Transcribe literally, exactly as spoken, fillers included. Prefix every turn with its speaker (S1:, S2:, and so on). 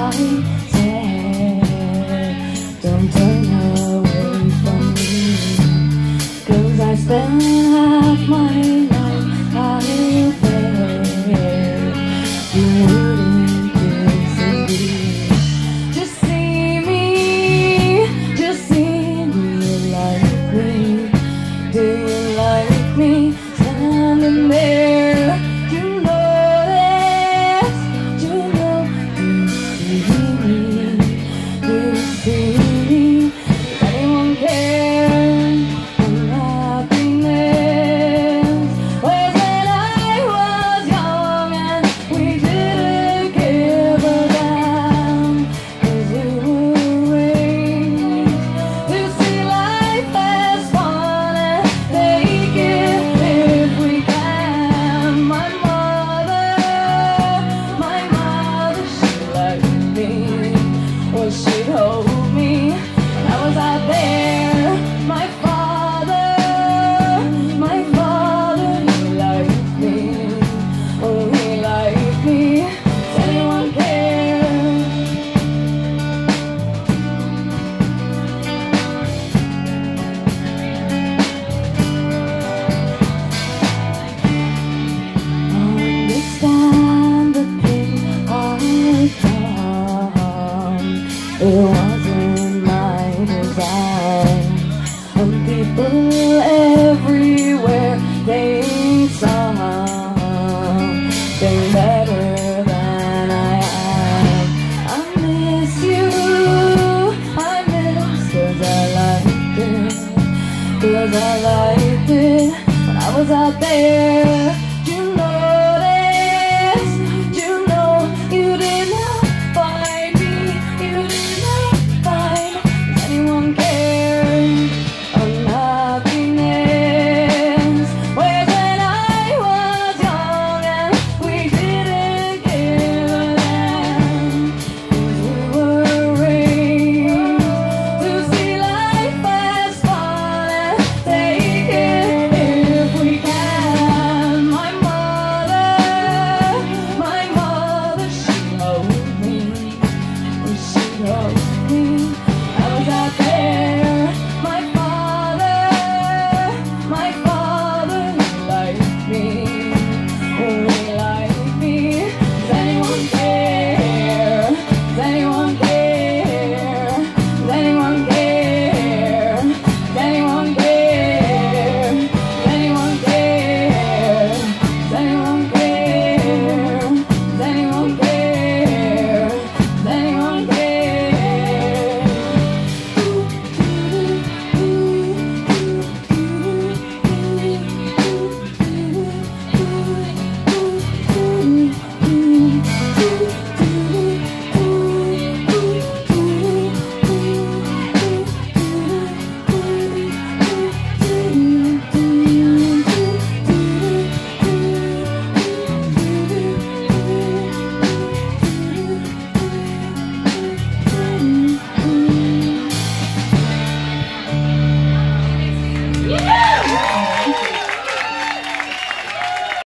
S1: said, don't turn away from me, 'cause I spend half my life out there. You wouldn't disagree. Just see me, just see me, you like me. Do you like me standing there? You know this, you know. Do you see me? Do you see me? Does anyone care? I'm happiness. Where's when I was young and we didn't give a damn, 'cause we were raised to see life as fun and take it if we can. My mother, my mother, she liked me. Well, she'd hold me when I was out there. My father, my father, he liked me. Oh, he liked me. Does anyone care? Understand the pain I've done.